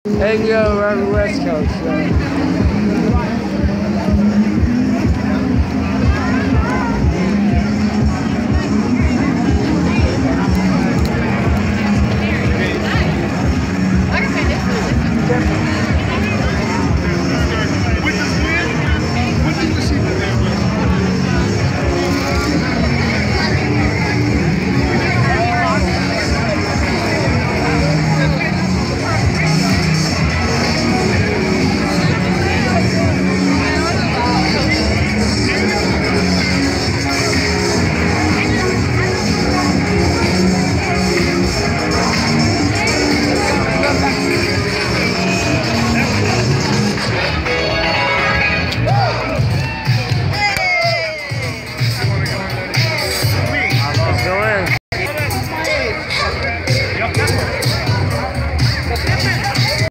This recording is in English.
And go around the West Coast. Like I said, this is